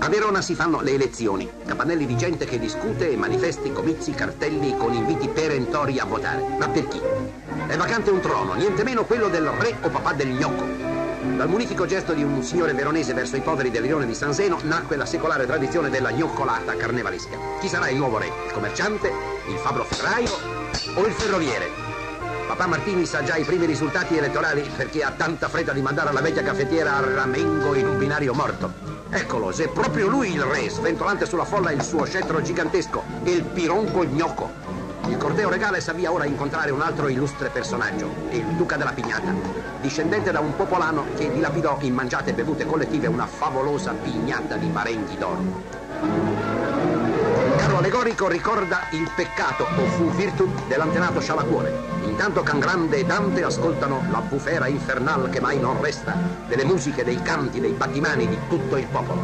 A Verona si fanno le elezioni, capannelli di gente che discute, manifesti, comizi, cartelli con inviti perentori a votare. Ma per chi? È vacante un trono, niente meno quello del re o papà del gnocco. Dal munifico gesto di un signore veronese verso i poveri del rione di San Zeno nacque la secolare tradizione della gnoccolata carnevalesca. Chi sarà il nuovo re? Il commerciante? Il fabbro ferraio? O il ferroviere? Papà Martini sa già i primi risultati elettorali perché ha tanta fretta di mandare alla vecchia caffettiera a ramengo in un binario morto. Eccolo, se è proprio lui il re, sventolante sulla folla il suo scettro gigantesco e il pironco gnocco. Il corteo regale s'avvia ora a incontrare un altro illustre personaggio, il duca della Pignata, discendente da un popolano che dilapidò in mangiate e bevute collettive una favolosa pignata di marenghi d'oro. Il carro allegorico ricorda il peccato o fu virtù dell'antenato scialacuore. Intanto Cangrande e Dante ascoltano la bufera infernal che mai non resta, delle musiche, dei canti, dei battimani di tutto il popolo.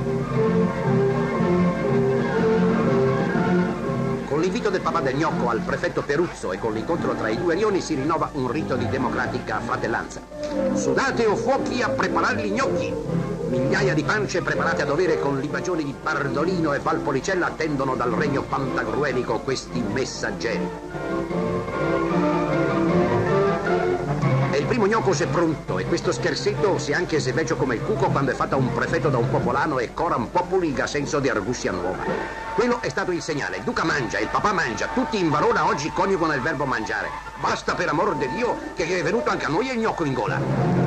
Con l'invito del papà del gnocco al prefetto Peruzzo e con l'incontro tra i due rioni si rinnova un rito di democratica fratellanza. Sudate o fuochi a preparare gli gnocchi! Migliaia di pance preparate a dovere con libagioni di Bardolino e Valpolicella attendono dal regno pantagruelico questi messaggeri. E il primo gnocco si è pronto e questo scherzetto, se anche se vecchio come il cuco quando è fatta un prefetto da un popolano e coram populi ga senso di argussia nuova. Quello è stato il segnale. Il duca mangia, il papà mangia, tutti in Varona oggi coniugano il verbo mangiare. Basta per amor di Dio che è venuto anche a noi il gnocco in gola.